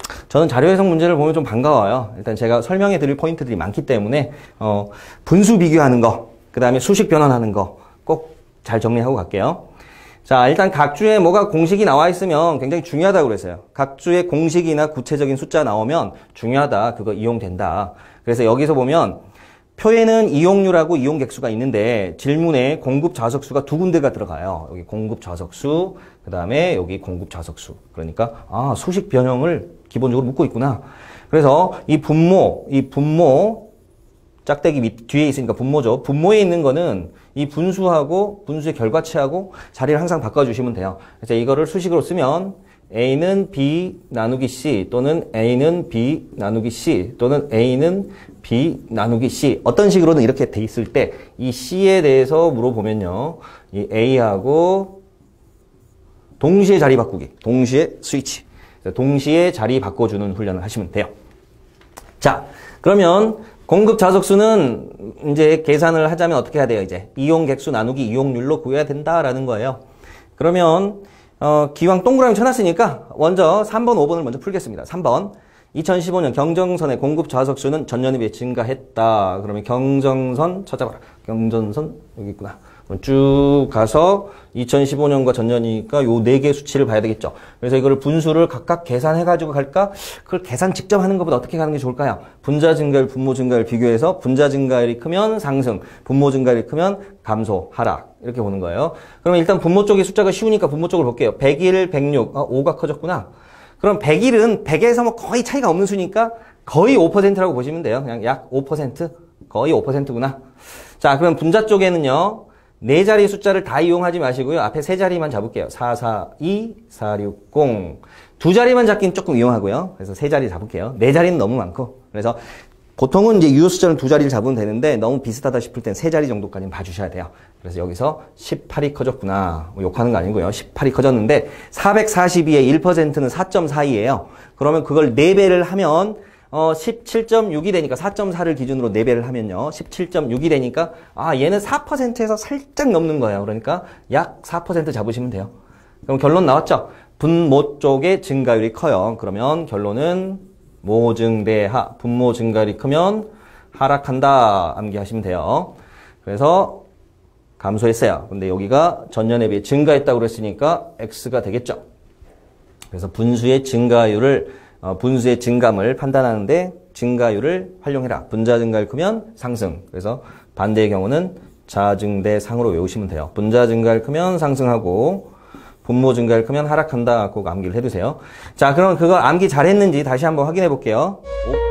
저는 자료 해석 문제를 보면 좀 반가워요. 일단 제가 설명해 드릴 포인트들이 많기 때문에 분수 비교하는 거, 그 다음에 수식 변환하는 거 꼭 잘 정리하고 갈게요. 자, 일단 각 주에 뭐가 공식이 나와 있으면 굉장히 중요하다고 그랬어요. 각 주에 공식이나 구체적인 숫자 나오면 중요하다, 그거 이용된다. 그래서 여기서 보면 표에는 이용률하고 이용객수가 있는데 질문에 공급 좌석수가 두 군데가 들어가요. 여기 공급 좌석수, 그 다음에 여기 공급 좌석수. 그러니까 수식 변형을 기본적으로 묻고 있구나. 그래서 이 분모 짝대기 밑 뒤에 있으니까 분모죠. 분모에 있는 거는 이 분수하고 분수의 결과치하고 자리를 항상 바꿔주시면 돼요. 그래서 이거를 수식으로 쓰면 A는 B 나누기 C 또는 A는 B 나누기 C 또는 A는 B 나누기 C, 어떤 식으로든 이렇게 돼 있을 때 이 C에 대해서 물어보면요, 이 A하고 동시에 자리 바꾸기, 동시에 스위치, 동시에 자리 바꿔주는 훈련을 하시면 돼요. 자, 그러면 공급 좌석수는 이제 계산을 하자면 어떻게 해야 돼요? 이제 이용객수 나누기 이용률로 구해야 된다라는 거예요. 그러면 기왕 동그라미 쳐놨으니까 먼저 3번, 5번을 먼저 풀겠습니다. 3번. 2015년 경정선의 공급 좌석수는 전년에 비해 증가했다. 그러면 경정선 찾아봐라. 경정선 여기 있구나. 그럼 쭉 가서 2015년과 전년이니까 요 4개 수치를 봐야 되겠죠. 그래서 이거를 분수를 각각 계산해가지고 갈까? 그걸 계산 직접 하는 것보다 어떻게 가는 게 좋을까요? 분자 증가율, 분모 증가율 비교해서 분자 증가율이 크면 상승, 분모 증가율이 크면 감소, 하락. 이렇게 보는 거예요. 그러면 일단 분모 쪽의 숫자가 쉬우니까 분모 쪽을 볼게요. 101, 106. 5가 커졌구나. 그럼 101은 100에서 뭐 거의 차이가 없는 수니까 거의 5%라고 보시면 돼요. 그냥 약 5%? 거의 5%구나. 자, 그럼 분자 쪽에는요, 4자리 숫자를 다 이용하지 마시고요. 앞에 3자리만 잡을게요. 442, 460. 2자리만 잡긴 조금 이용하고요. 그래서 3자리 잡을게요. 4자리는 너무 많고. 그래서 보통은 이제 유효 숫자는 2자리를 잡으면 되는데 너무 비슷하다 싶을 땐 3자리 정도까지는 봐주셔야 돼요. 그래서 여기서 18이 커졌구나. 뭐 욕하는 거 아니고요. 18이 커졌는데 442의 1%는 4.42예요. 그러면 그걸 4배를 하면 17.6이 되니까 4.4를 기준으로 4배를 하면요. 17.6이 되니까 얘는 4%에서 살짝 넘는 거예요. 그러니까 약 4% 잡으시면 돼요. 그럼 결론 나왔죠? 분모 쪽의 증가율이 커요. 그러면 결론은 모증대하. 분모 증가율이 크면 하락한다. 암기하시면 돼요. 그래서 감소했어요. 근데 여기가 전년에 비해 증가했다고 그랬으니까 X가 되겠죠. 그래서 분수의 증가율을 분수의 증감을 판단하는데 증가율을 활용해라. 분자 증가율 크면 상승. 그래서 반대의 경우는 자증대 상으로 외우시면 돼요. 분자 증가율 크면 상승하고 분모 증가율 크면 하락한다. 꼭 암기를 해두세요. 자, 그럼 그거 암기 잘했는지 다시 한번 확인해 볼게요.